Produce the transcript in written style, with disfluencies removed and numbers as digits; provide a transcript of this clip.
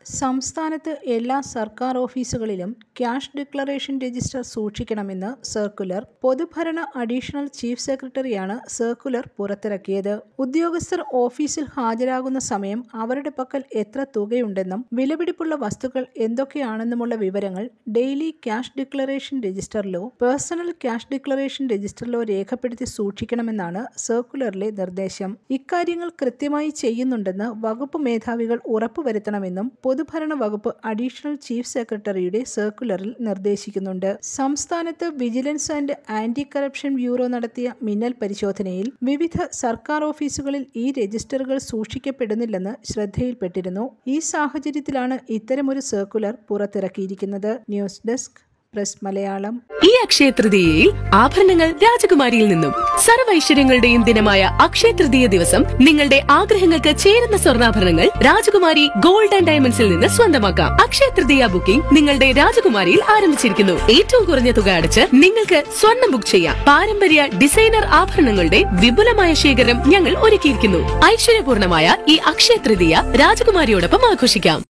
സംസ്ഥാനത്ത് എല്ലാ സർക്കാർ ഓഫീസുകളിലും ക്യാഷ് ഡിക്ലറേഷൻ രജിസ്റ്റർ സൂക്ഷിക്കണമെന്ന് സർക്കുലർ. പൊതുഭരണ അഡീഷണൽ ചീഫ് സെക്രട്ടറിയാണ് സർക്കുലർ പുറത്തിറക്കിയത്. ഉദ്യോഗസ്ഥർ ഓഫീസിൽ ഹാജരാകുന്ന സമയം അവരുടെ പക്കൽ എത്ര തുകയുണ്ടെന്നും വിലപിടിപ്പുള്ള വസ്തുക്കൾ എന്തൊക്കെയാണെന്നുമുള്ള വിവരങ്ങൾ ഡെയിലി ക്യാഷ് ഡിക്ലറേഷൻ രജിസ്റ്ററിലോ പേഴ്സണൽ ക്യാഷ് ഡിക്ലറേഷൻ രജിസ്റ്ററിലോ രേഖപ്പെടുത്തി സൂക്ഷിക്കണമെന്നാണ് സർക്കുലറിലെ നിർദ്ദേശം. ഇക്കാര്യങ്ങൾ കൃത്യമായി ചെയ്യുന്നുണ്ടെന്ന് വകുപ്പ് മേധാവികൾ ഉറപ്പുവരുത്തണമെന്നും പൊതുഭരണ വകുപ്പ് അഡീഷണൽ ചീഫ് സെക്രട്ടറിയുടെ സർക്കുലറിൽ നിർദ്ദേശിക്കുന്നുണ്ട്. സംസ്ഥാനത്ത് vigilance and anti corruption bureau നടത്തിയ മിന്നൽ പരിശോധനയിൽ വിവിധ സർക്കാർ ഓഫീസുകളിൽ ഈ രജിസ്റ്ററുകൾ സൂക്ഷിക്കപ്പെടുന്നില്ലെന്ന് ശ്രദ്ധയിൽപ്പെട്ടിരുന്നു. ഈ സാഹചര്യത്തിലാണ് ഇത്തരമൊരു സർക്കുലർ പുറത്തിറക്കിയിരിക്കുന്നത്. News desk press Malayalam. ഈ അക്ഷയ തൃതീയയിൽ ആഭരണങ്ങൾ രാജകുമാരിയിൽ നിന്നും. സർവൈശ്വര്യങ്ങളുടെയും ദിനമായ അക്ഷയ തൃതീയ ദിവസം നിങ്ങളുടെ ആഗ്രഹങ്ങൾക്ക് ചേരുന്ന സ്വർണ്ണാഭരണങ്ങൾ രാജകുമാരി ഗോൾഡ് ആൻഡ് ഡയമണ്ട്സിൽ നിന്ന് സ്വന്തമാക്കാം. അക്ഷയ തൃതീയ ബുക്കിംഗ് നിങ്ങളുടെ രാജകുമാരിയിൽ ആരംഭിച്ചിരിക്കുന്നു. ഏറ്റവും കുറഞ്ഞ തുക അടച്ച് നിങ്ങൾക്ക് സ്വർണ്ണം ബുക്ക് ചെയ്യാം. പാരമ്പര്യ ഡിസൈനർ ആഭരണങ്ങളുടെ വിപുലമായ ശേഖരം ഞങ്ങൾ ഒരുക്കിയിരിക്കുന്നു. ഐശ്വര്യപൂർണമായ ഈ അക്ഷയ തൃതീയ രാജകുമാരിയോടൊപ്പം ആഘോഷിക്കാം.